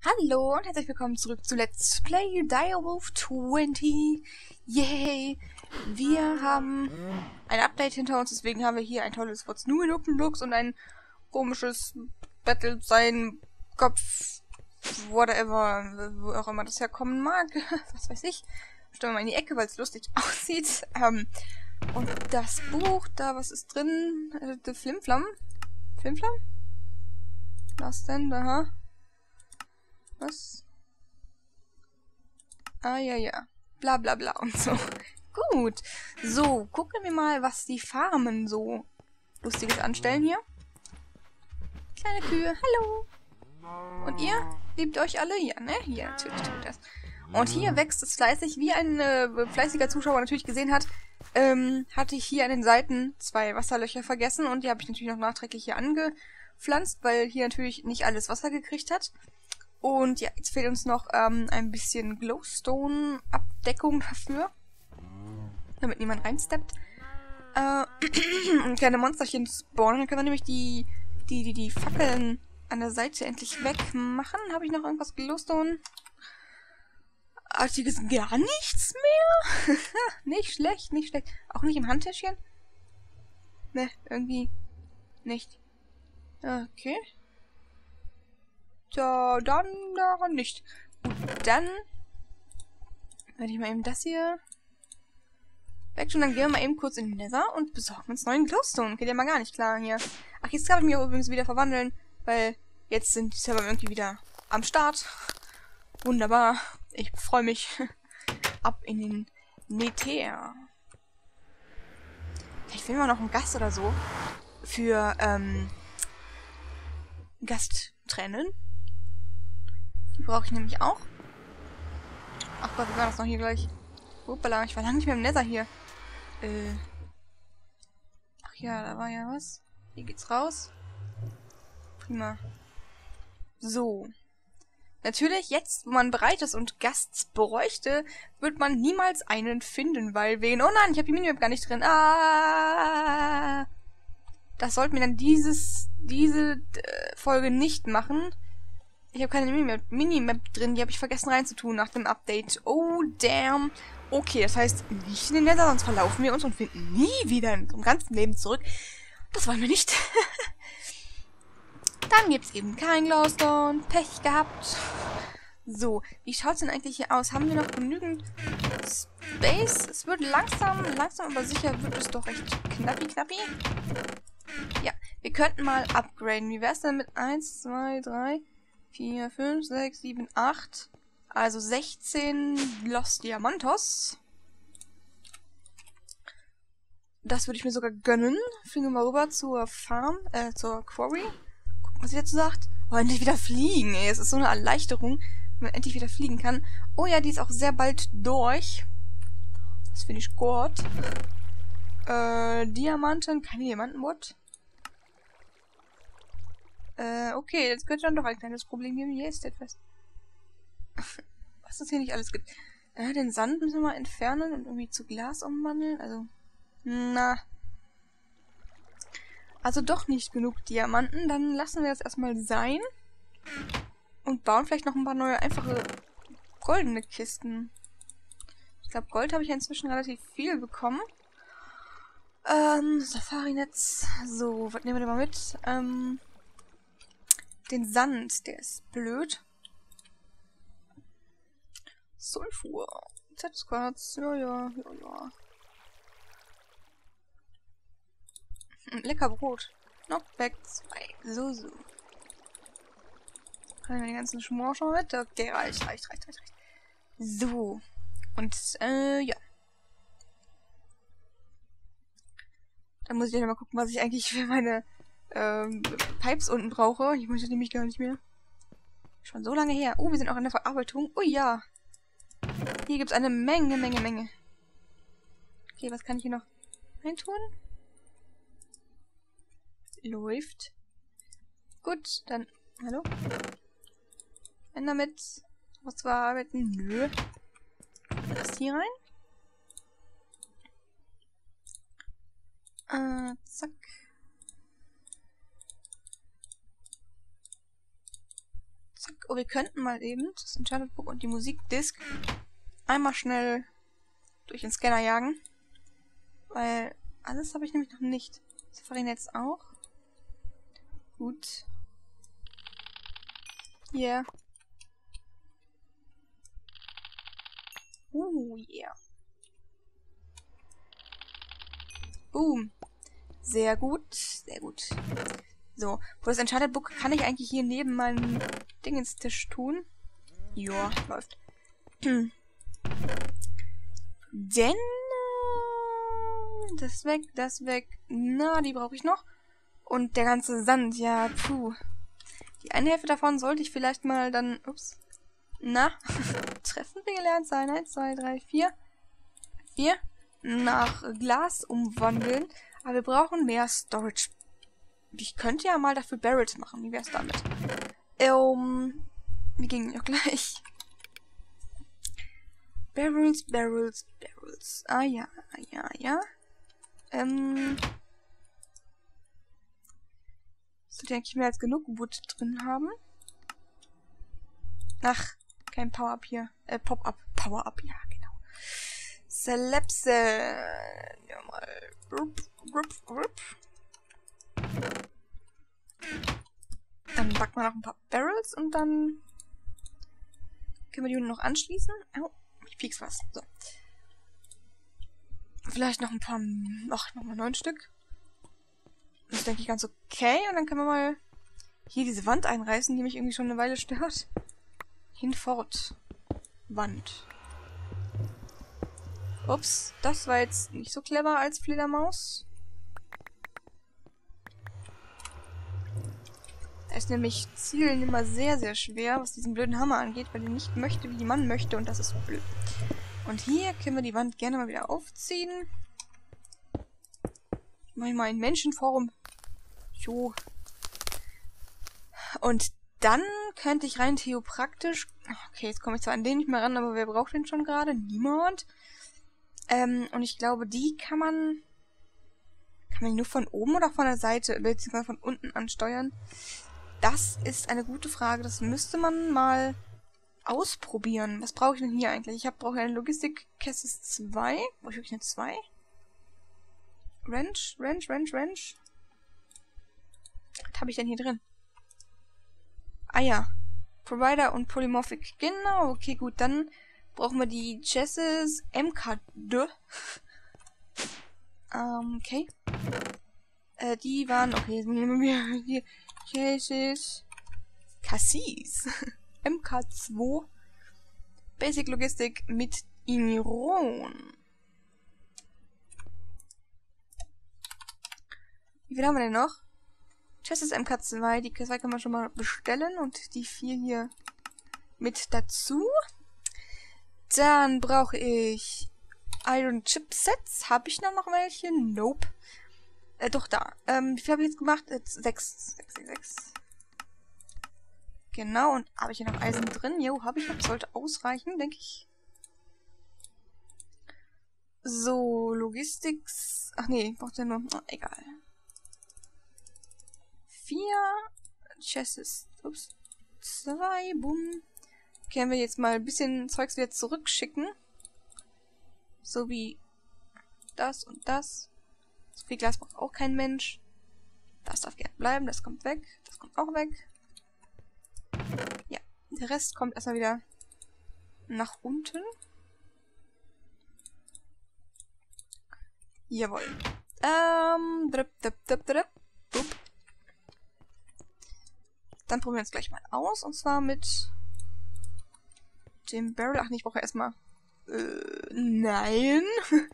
Hallo und herzlich willkommen zurück zu Let's Play Direwolf 20. Yay! Wir haben ein Update hinter uns, deswegen haben wir hier ein tolles What's New in Open Blocks und ein komisches Battle sein Kopf, whatever, wo auch immer das herkommen mag. Was weiß ich. Stellen wir mal in die Ecke, weil es lustig aussieht. Und das Buch, da, was ist drin? The Flimflam? Flimflam? Was denn? Aha. Was? Ah, ja, ja. Bla, bla, bla und so. Gut. So, gucken wir mal, was die Farmen so Lustiges anstellen hier. Kleine Kühe, hallo. Und ihr? Liebt euch alle? Ja, ne? Ja, natürlich tut das. Und hier wächst es fleißig. Wie ein fleißiger Zuschauer natürlich gesehen hat, hatte ich hier an den Seiten 2 Wasserlöcher vergessen. Und die habe ich natürlich noch nachträglich hier angepflanzt, weil hier natürlich nicht alles Wasser gekriegt hat. Und ja, jetzt fehlt uns noch ein bisschen Glowstone-Abdeckung dafür. Damit niemand reinsteppt. Und kleine Monsterchen spawnen. Dann können wir nämlich die Fackeln an der Seite endlich wegmachen. Habe ich noch irgendwas Glowstone-artiges? Gar nichts mehr? Nicht schlecht, nicht schlecht. Auch nicht im Handtäschchen? Ne, irgendwie nicht. Okay. Ja, dann daran nicht. Gut, dann werde ich mal eben das hier wegtun. Dann gehen wir mal eben kurz in den Nether und besorgen uns neuen Glowstone. Geht ja mal gar nicht klar hier. Ach, jetzt kann ich mich übrigens wieder verwandeln, weil jetzt sind die Server irgendwie wieder am Start. Wunderbar. Ich freue mich. Ab in den Nether. Vielleicht finden wir noch einen Gast oder so. Für, Gasttrennen. Die brauche ich nämlich auch. Ach Gott, wie war das noch hier gleich? Hoppala, ich war lange nicht mehr im Nether hier. Ach ja, da war ja was. Hier geht's raus. Prima. So. Natürlich, jetzt, wo man bereit ist und Gasts bräuchte, wird man niemals einen finden, weil wen... Oh nein, ich habe die Minimap gar nicht drin. Ah! Das sollten wir dann diese Folge nicht machen. Ich habe keine Minimap drin, die habe ich vergessen reinzutun nach dem Update. Oh, damn. Okay, das heißt, nicht in den Nether, sonst verlaufen wir uns und finden nie wieder in unserem ganzen Leben zurück. Das wollen wir nicht. Dann gibt es eben kein Glowstone. Pech gehabt. So, wie schaut es denn eigentlich hier aus? Haben wir noch genügend Space? Es wird langsam aber sicher wird es doch recht knappi. Ja, wir könnten mal upgraden. Wie wäre es denn mit 1, 2, 3... 4, 5, 6, 7, 8. Also 16 Los Diamantos. Das würde ich mir sogar gönnen. Fliegen wir mal rüber zur Farm, zur Quarry. Gucken, was sie dazu sagt. Oh, endlich wieder fliegen, ey. Es ist so eine Erleichterung, wenn man endlich wieder fliegen kann. Oh ja, die ist auch sehr bald durch. Das finde ich gut. Diamanten, keine Diamantenwood. Okay, jetzt könnte dann doch ein kleines Problem geben. Hier ist etwas. Was es hier nicht alles gibt. Den Sand müssen wir mal entfernen und irgendwie zu Glas umwandeln. Also, na. Also doch nicht genug Diamanten. Dann lassen wir das erstmal sein. Und bauen vielleicht noch ein paar neue, einfache goldene Kisten. Ich glaube, Gold habe ich ja inzwischen relativ viel bekommen. Safari-Netz. So, was nehmen wir denn mal mit? Den Sand, der ist blöd. Sulfur. Z-Quarz. Ja. Lecker Brot. Knockback 2. So. Können wir den ganzen Schmor schon mit? Okay, reicht. So. Und, ja. Dann muss ich ja mal gucken, was ich eigentlich für meine, Pipes unten brauche. Ich möchte nämlich gar nicht mehr. Schon so lange her. Oh, wir sind auch in der Verarbeitung. Oh ja. Hier gibt es eine Menge. Okay, was kann ich hier noch reintun? Läuft. Gut, dann... Hallo? Wenn damit was zu verarbeiten? Nö. Das hier rein. Zack. Oh, wir könnten mal eben das Enchanted Book und die Musikdisk einmal schnell durch den Scanner jagen. Weil alles habe ich nämlich noch nicht. Safari jetzt auch. Gut. Yeah. Yeah. Boom. Sehr gut. Sehr gut. So. Wo das Enchanted Book kann ich eigentlich hier neben meinem Dingenstisch tun. Joa, läuft. Denn das weg, das weg. Na, die brauche ich noch. Und der ganze Sand, ja, puh. Die eine Hälfte davon sollte ich vielleicht mal dann, ups, na, treffen wir gelernt sein. 1, 2, 3, 4. 4. Nach Glas umwandeln. Aber wir brauchen mehr Storage. Ich könnte ja mal dafür Barrels machen. Wie wär's damit? Wir gingen ja gleich. Barrels, Barrels, Barrels. Ah ja, ja, ja. Sollte eigentlich mehr als genug Wood drin haben. Ach, kein Power-Up hier. Pop-Up. Power-Up, ja, genau. Celebse. Ja, mal. Dann backen wir noch ein paar Barrels und dann können wir die unten noch anschließen. Au, ich piek's was. So. Vielleicht noch ein paar. Ach, nochmal 9 Stück. Das ist, denke ich, ganz okay. Und dann können wir mal hier diese Wand einreißen, die mich irgendwie schon eine Weile stört. Hinfort. Wand. Ups, das war jetzt nicht so clever als Fledermaus. Da ist nämlich Zielen immer sehr, sehr schwer, was diesen blöden Hammer angeht, weil er nicht möchte, wie die Mann möchte, und das ist blöd. Und hier können wir die Wand gerne mal wieder aufziehen. Mach ich mal ein Menschenforum. Jo. Und dann könnte ich rein theopraktisch... Okay, jetzt komme ich zwar an den nicht mehr ran, aber wer braucht den schon gerade? Niemand. Und ich glaube, die kann man... Kann man die nur von oben oder von der Seite, beziehungsweise von unten ansteuern? Das ist eine gute Frage. Das müsste man mal ausprobieren. Was brauche ich denn hier eigentlich? Ich brauche eine Logistik-Kessis 2. Brauche ich wirklich eine 2? Wrench. Was habe ich denn hier drin? Ah ja. Provider und Polymorphic. Genau, okay, gut. Dann brauchen wir die Chassis MK2. Okay. Die waren, okay, jetzt nehmen wir hier Chassis Cassis. MK2. Basic Logistik mit Iron. Wie viel haben wir denn noch? Chassis MK2, die 2 kann man schon mal bestellen und die 4 hier mit dazu. Dann brauche ich Iron Chipsets. Habe ich noch welche? Nope. Doch, da. Wie viel habe ich jetzt gemacht? 6. Genau, und habe ich hier noch Eisen drin? Jo, habe ich noch. Sollte ausreichen, denke ich. So, Logistics. Ach nee, braucht ja nur... Oh, egal. 4 Chassis. Ups. 2, bumm. Können wir jetzt mal ein bisschen Zeugs wieder zurückschicken. So wie das und das. So viel Glas braucht auch kein Mensch. Das darf gerne bleiben, das kommt weg. Das kommt auch weg. Ja, der Rest kommt erstmal wieder nach unten. Jawohl. Dann probieren wir es gleich mal aus. Und zwar mit dem Barrel. Ach nee, ich brauche erstmal... nein.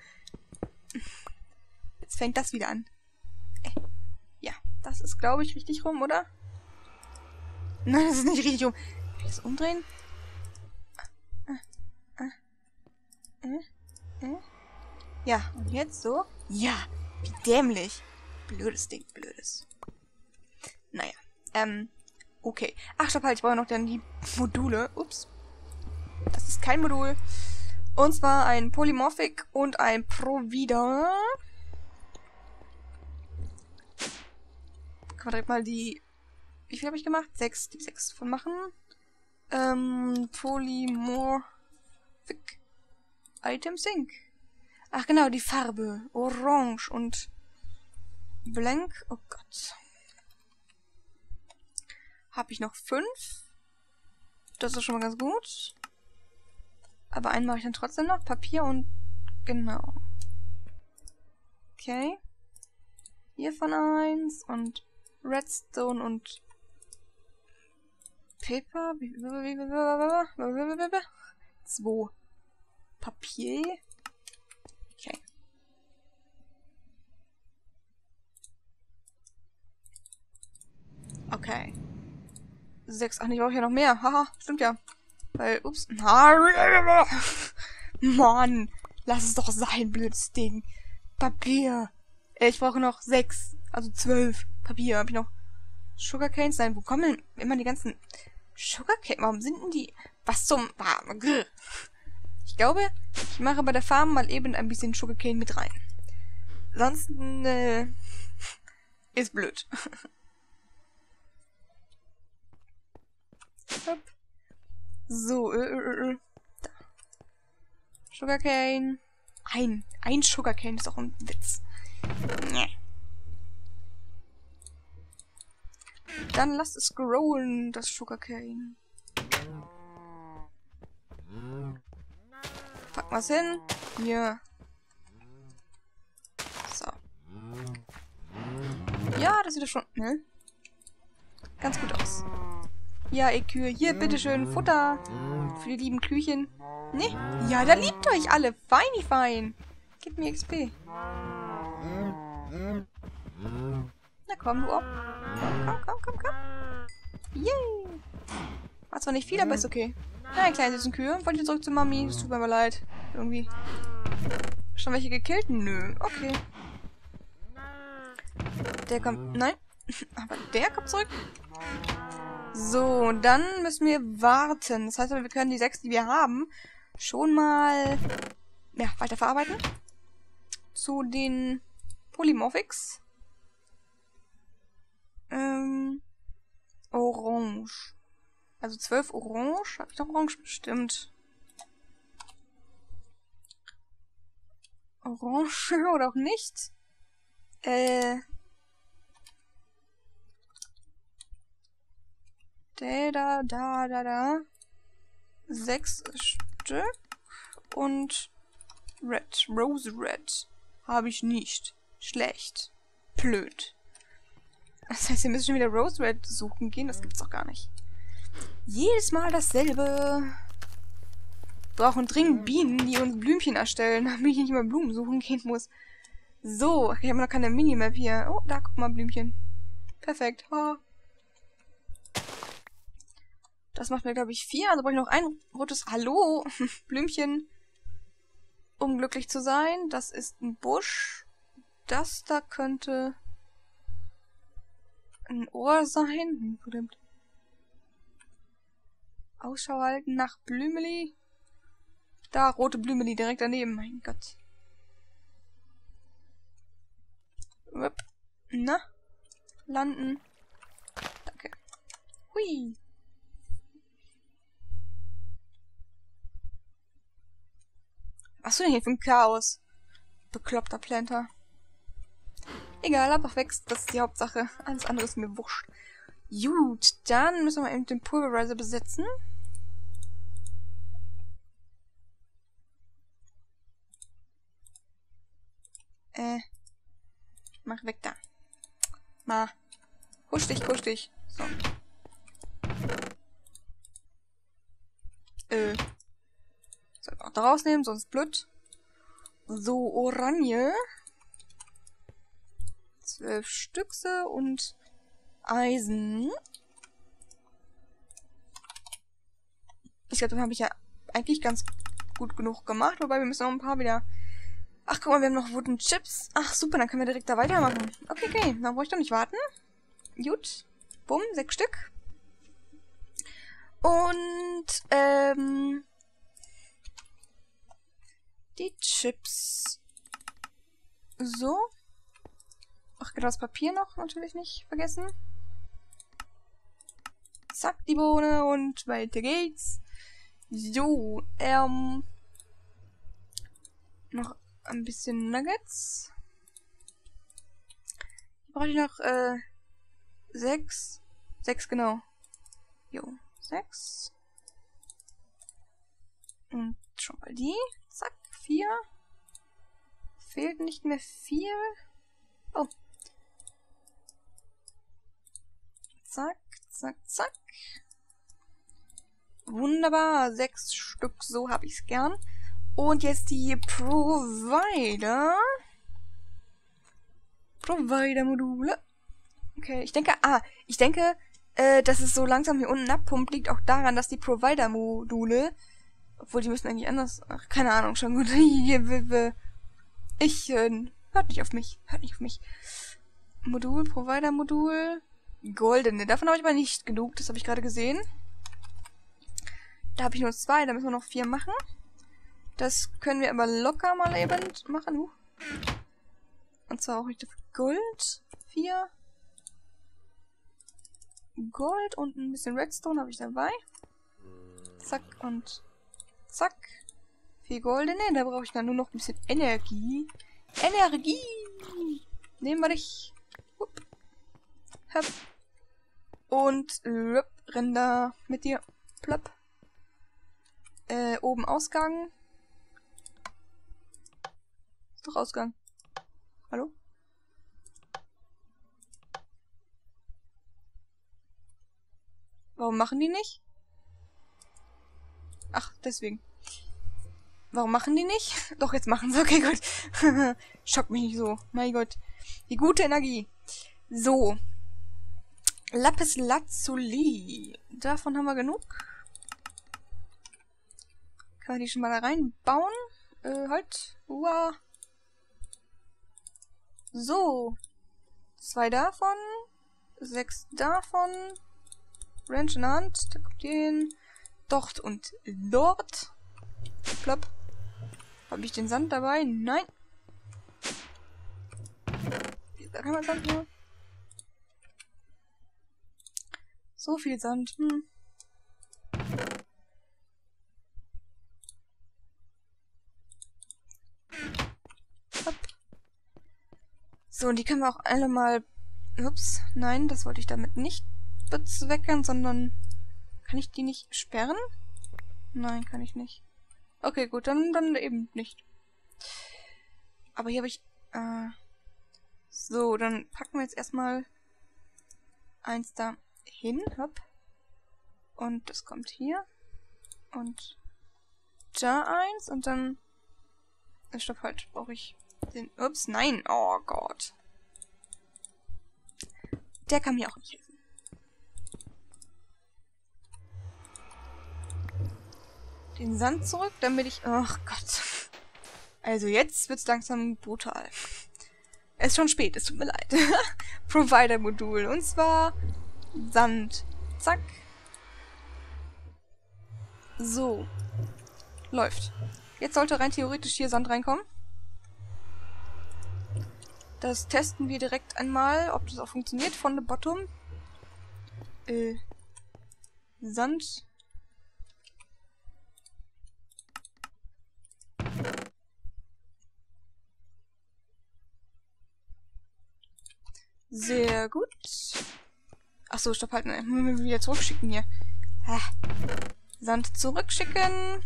Jetzt fängt das wieder an. Ja, das ist, glaube ich, richtig rum, oder? Nein, das ist nicht richtig rum. Kann ich das umdrehen? Ja, und jetzt so? Ja, wie dämlich. Blödes Ding, blödes. Naja, okay. Ach, stopp halt, ich brauche noch dann die Module. Ups. Das ist kein Modul. Und zwar ein Polymorphic und ein Provider. Kann man direkt mal die... Wie viel habe ich gemacht? 6. Die 6 von machen. Polymorphic Item Sync. Ach genau, die Farbe. Orange und Blank. Oh Gott. Habe ich noch 5? Das ist schon mal ganz gut. Aber einen mache ich dann trotzdem noch. Papier und... Genau. Okay. Hiervon 1 und Redstone und Paper. 2. Papier. Okay. Okay. 6. Ach, ich brauche ja noch mehr. Haha, stimmt ja. Weil, ups. Mann. Lass es doch sein, blödes Ding. Papier. Ich brauche noch 6. Also 12. Papier. Habe ich noch Sugarcanes? Nein, wo kommen denn immer die ganzen Sugarcane? Warum sind denn die... Was zum... Ich glaube, ich mache bei der Farm mal eben ein bisschen Sugarcane mit rein. Sonst, ist blöd. So, da. Sugarcane. Ein Sugarcane ist auch ein Witz. Nee. Dann lasst es scrollen, das Sugarcane. Packen wir es hin. Hier. So. Ja, das sieht doch schon, ne? Ganz gut aus. Ja, ihr Kühe. Hier, bitteschön, Futter. Für die lieben Küchen. Ne? Ja, da liebt euch alle. Feini fein. Gib mir XP. Na komm, du auch. Komm. Yay. War zwar nicht viel, aber ist okay. Nein, kleine süßen Kühe. Wollt ihr zurück zu Mami? Es tut mir aber leid. Irgendwie. Schon welche gekillt? Nö. Okay. Der kommt... Nein. Aber der kommt zurück. So, dann müssen wir warten. Das heißt, wir können die 6, die wir haben, schon mal weiterverarbeiten. Zu den Polymorphics. Orange. Also 12 Orange. Habe ich noch Orange bestimmt? Orange oder auch nicht? Da. 6 Stück. Und Red. Rose Red. Habe ich nicht. Schlecht. Blöd. Das heißt, wir müssen schon wieder Rose Red suchen gehen? Das gibt's doch gar nicht. Jedes Mal dasselbe. Wir brauchen dringend Bienen, die uns Blümchen erstellen, damit ich nicht mehr Blumen suchen gehen muss. So, ich habe noch keine Minimap hier. Oh, da, guck mal, Blümchen. Perfekt. Oh. Das macht mir, glaube ich, 4. Also brauche ich noch ein rotes... Hallo, Blümchen. Um glücklich zu sein. Das ist ein Busch. Das da könnte ein Ohr sein. Ausschau halten nach Blümeli. Da, rote Blümeli direkt daneben. Mein Gott. Upp. Na? Landen. Danke. Hui. Was ist denn hier für ein Chaos? Bekloppter Planter. Egal, aber wächst, das ist die Hauptsache. Alles andere ist mir wurscht. Gut, dann müssen wir eben den Pulverizer besetzen. Mach weg da. Mal. Husch dich. So. Soll ich auch da rausnehmen, sonst blöd. So, Oranje. 12 Stückse und Eisen. Ich glaube, dann habe ich ja eigentlich ganz gut genug gemacht, wobei wir müssen noch ein paar wieder... Ach, guck mal, wir haben noch Wooden Chips. Ach, super, dann können wir direkt da weitermachen. Okay, dann brauche ich doch nicht warten. Gut. Bumm, 6 Stück. Und, die Chips. So. Ach, genau, das Papier noch natürlich nicht vergessen. Zack, die Bohne und weiter geht's. So, noch ein bisschen Nuggets. Brauche ich noch, 6. 6, genau. Jo, 6. Und schon mal die. Zack, 4. Fehlt nicht mehr 4. Oh. Zack, zack, zack. Wunderbar, 6 Stück, so habe ich es gern. Und jetzt die Provider-Module. Okay, ich denke, dass es so langsam hier unten abpumpt, liegt auch daran, dass die Provider-Module, obwohl die müssen eigentlich anders, ach, keine Ahnung, schon gut. Hört nicht auf mich, Modul, Provider-Modul, goldene, davon habe ich aber nicht genug, das habe ich gerade gesehen. Da habe ich nur 2, da müssen wir noch 4 machen. Das können wir aber locker mal eben machen. Und zwar auch nicht dafür Gold. 4. Gold und ein bisschen Redstone habe ich dabei. Zack und zack. 4 goldene. Da brauche ich dann nur noch ein bisschen Energie. Nehmen wir dich. Hup. Hop. Und renn da mit dir. Plopp. Oben Ausgang. Ist doch Ausgang. Hallo? Warum machen die nicht? Ach, deswegen. Warum machen die nicht? Doch, jetzt machen sie. Okay, gut. Schockt mich nicht so. Mein Gott. Die gute Energie. So. Lapis Lazuli. Davon haben wir genug. Kann man die schon mal da reinbauen? Halt. Uah. So. 2 davon. 6 davon. Ranch in der Hand. Da kommt ihr hin. Dort und dort. Plopp. Habe ich den Sand dabei? Nein. Da kann man Sand nehmen. So viel Sand. Hopp. So, und die können wir auch alle mal... Ups, nein, das wollte ich damit nicht bezwecken, sondern... Kann ich die nicht sperren? Nein, kann ich nicht. Okay, gut, dann eben nicht. Aber hier habe ich... So, dann packen wir jetzt erstmal 1 da hin. Hopp. Und das kommt hier. Und da 1. Und dann... Stopp, halt. Brauche ich den... Ups, nein. Oh Gott. Der kann mir auch nicht helfen. Den Sand zurück, damit ich... Ach Gott. Also jetzt wird's langsam brutal. Es ist schon spät, es tut mir leid. Provider-Modul. Und zwar Sand. Zack. So. Läuft. Jetzt sollte rein theoretisch hier Sand reinkommen. Das testen wir direkt einmal, ob das auch funktioniert. Von the bottom. Sand. Sehr gut. Achso, stopp, halt. Müssen wir wieder zurückschicken hier. Sand zurückschicken.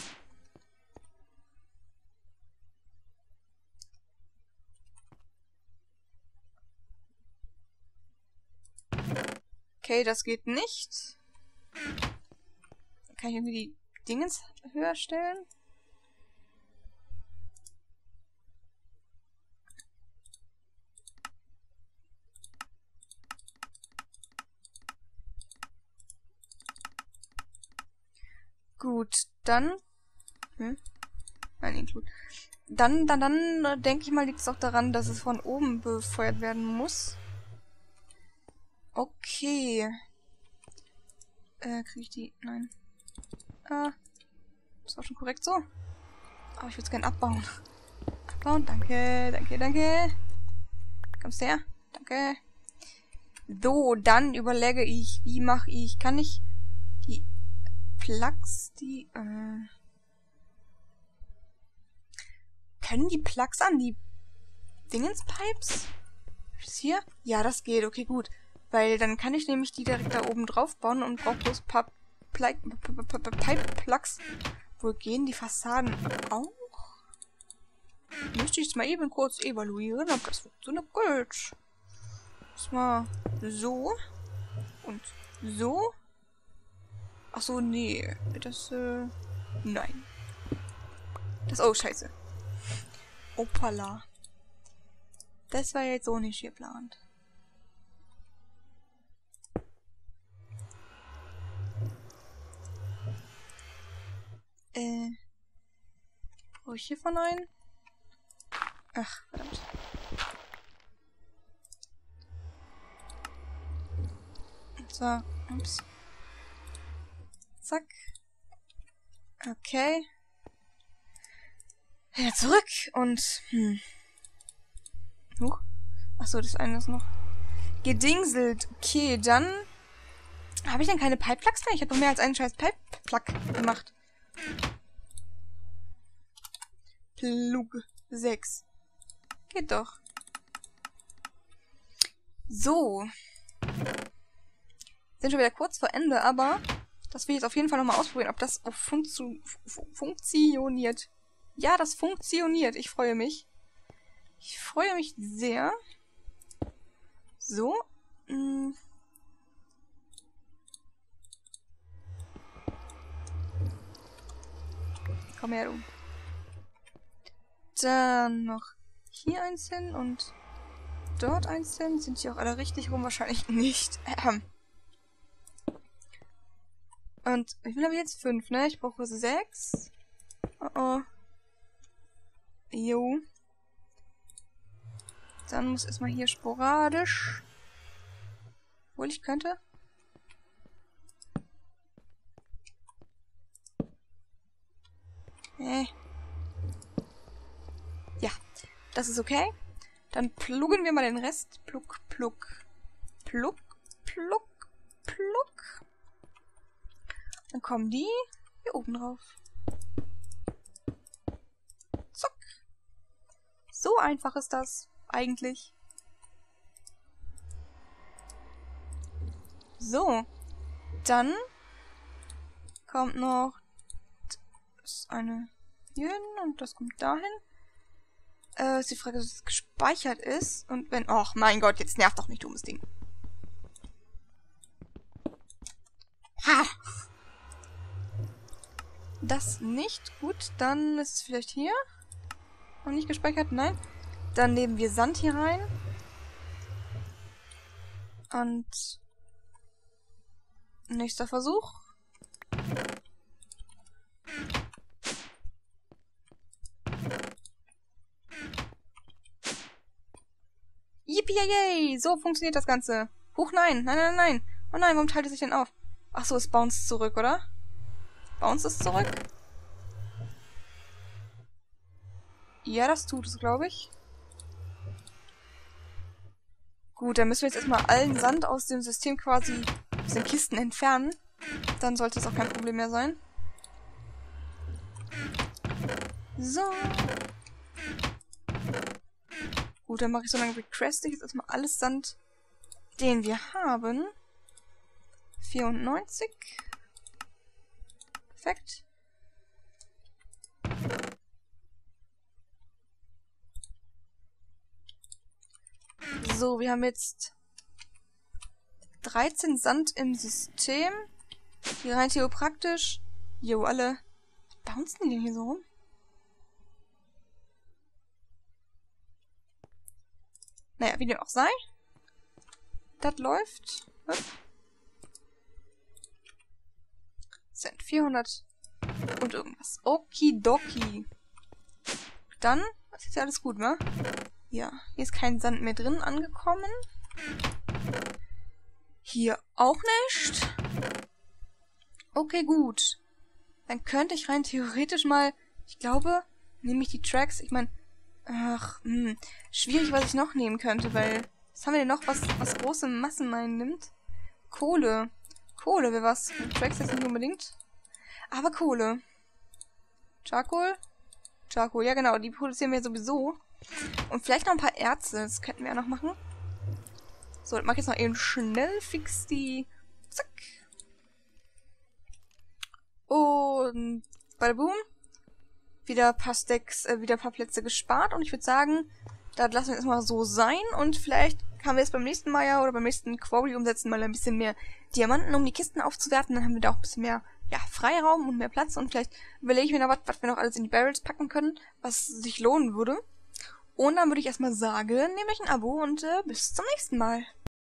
Okay, das geht nicht. Kann ich irgendwie die Dingens höher stellen? Gut, dann... Nein, include. Dann denke ich mal, liegt es auch daran, dass es von oben befeuert werden muss. Okay. Kriege ich die... Nein. Das war schon korrekt so. Aber ich würde es gerne abbauen. Abbauen, danke, danke, danke. Kommst her? Danke. So, dann überlege ich, wie mache ich, kann ich die Plugs, können die Plugs an die Dingenspipes? Ist hier? Ja, das geht, okay, gut. Weil dann kann ich nämlich die direkt da oben drauf bauen und brauche bloß ein paar Pipe-Plugs. Wo gehen die Fassaden auch? Möchte ich es mal eben kurz evaluieren, ob das funktioniert. Gut. Das mal so. Und so. Achso, nee. Das, nein. Das, oh, scheiße. Opala. Das war jetzt so nicht geplant. Brauche ich hiervon einen? Ach, verdammt. So, ups. Zack. Okay. Ja, zurück und, Huch. Achso, das eine ist noch gedingselt. Okay, dann habe ich denn keine Pipe-Plugs mehr? Ich habe noch mehr als einen scheiß Pipe-Plug gemacht. Plug 6. Geht doch. So. Sind schon wieder kurz vor Ende, aber das will ich jetzt auf jeden Fall nochmal ausprobieren, ob das funktioniert. Ja, das funktioniert. Ich freue mich. Ich freue mich sehr. So. Komm her, du. Dann noch hier eins hin und dort eins hin. Sind die auch alle richtig rum? Wahrscheinlich nicht. Und wie viel habe ich jetzt? 5, ne? Ich brauche 6. Oh. Jo. Dann muss erstmal hier sporadisch. Obwohl ich könnte. Ja, das ist okay. Dann pluggen wir mal den Rest. Plug, plug, plug, plug, plug. Dann kommen die hier oben drauf. Zack. So einfach ist das eigentlich. So. Dann kommt noch das eine hier hin und das kommt dahin. Ist die Frage, dass es gespeichert ist. Und wenn... Och, mein Gott, jetzt nervt doch nicht, dummes Ding. Ha! Das nicht. Gut, dann ist es vielleicht hier. Noch nicht gespeichert? Nein. Dann nehmen wir Sand hier rein. Und... nächster Versuch. Yippie! So funktioniert das Ganze. Huch, nein. Nein, nein, nein. Oh nein, warum teilt es sich denn auf? Ach so, es bounced zurück, oder? Bounce es zurück? Ja, das tut es, glaube ich. Gut, dann müssen wir jetzt erstmal allen Sand aus dem System quasi aus den Kisten entfernen. Dann sollte es auch kein Problem mehr sein. So. Gut, dann mache ich so lange requeste ich jetzt erstmal alles Sand, den wir haben. 94. Perfekt. So, wir haben jetzt 13 Sand im System. Die rein theopraktisch. Jo, alle. Was bouncen die denn hier so rum? Naja, wie dem auch sei. Das läuft. Sind 400 und irgendwas. Okidoki. Dann ist jetzt ja alles gut, ne? Ja, hier ist kein Sand mehr drin angekommen. Hier auch nicht. Okay, gut. Dann könnte ich rein theoretisch mal, ich glaube, nehme ich die Tracks, ich meine, ach, schwierig, was ich noch nehmen könnte, weil Was haben wir denn noch, was große Massen einnimmt? Kohle. Kohle wäre was. Tracks jetzt nicht unbedingt. Aber Kohle. Charcoal? Charcoal, ja genau, die produzieren wir sowieso. Und vielleicht noch ein paar Erze, das könnten wir ja noch machen. So, ich mach jetzt noch eben schnell fix die... Zack. Und... Bada boom. Wieder ein paar Stacks, wieder ein paar Plätze gespart. Und ich würde sagen, das lassen wir jetzt mal so sein. Und vielleicht haben wir es beim nächsten Mal ja oder beim nächsten Quarry umsetzen, mal ein bisschen mehr Diamanten, um die Kisten aufzuwerten. Dann haben wir da auch ein bisschen mehr, ja, Freiraum und mehr Platz. Und vielleicht überlege ich mir noch was wir noch alles in die Barrels packen können, was sich lohnen würde. Und dann würde ich erstmal sagen, nehmt euch ein Abo und bis zum nächsten Mal.